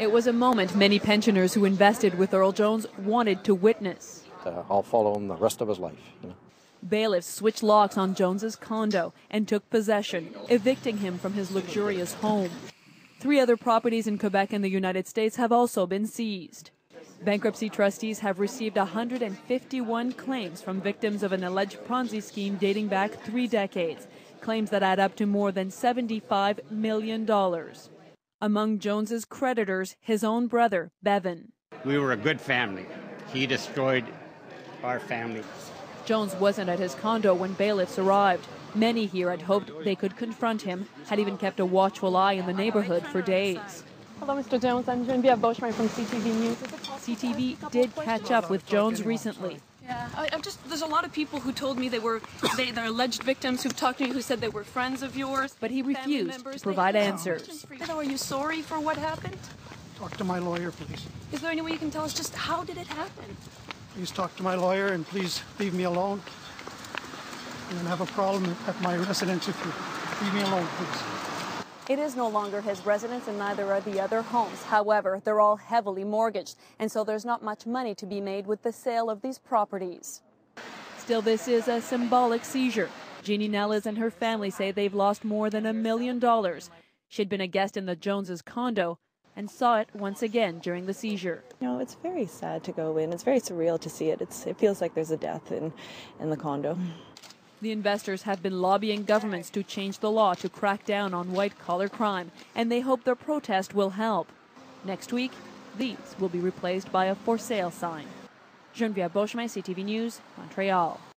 It was a moment many pensioners who invested with Earl Jones wanted to witness. I'll follow him the rest of his life. Bailiffs switched locks on Jones's condo and took possession, evicting him from his luxurious home. 3 other properties in Quebec and the United States have also been seized. Bankruptcy trustees have received 151 claims from victims of an alleged Ponzi scheme dating back 3 decades, claims that add up to more than $75 million. Among Jones's creditors, his own brother, Bevan. We were a good family. He destroyed our family. Jones wasn't at his condo when bailiffs arrived. Many here had hoped they could confront him, had even kept a watchful eye in the neighborhood for days. Hello, Mr. Jones. I'm EJVOrgCom from CTV News. CTV did catch up with Jones recently. Yeah, there's a lot of people who told me they're alleged victims who've talked to me who said they were friends of yours. But he refused to provide answers. Are you sorry for what happened? Talk to my lawyer, please. Is there any way you can tell us just how did it happen? Please talk to my lawyer and please leave me alone. I'm going to have a problem at my residence if you leave me alone, please. It is no longer his residence and neither are the other homes. However, they're all heavily mortgaged, and so there's not much money to be made with the sale of these properties. Still, this is a symbolic seizure. Jeannie Nellis and her family say they've lost more than $1 million. She'd been a guest in the Joneses' condo and saw it once again during the seizure. You know, it's very sad to go in. It's very surreal to see it. It feels like there's a death in the condo. The investors have been lobbying governments to change the law to crack down on white-collar crime, and they hope their protest will help. Next week, these will be replaced by a for sale sign. EJVOrgCom, CTV News, Montreal.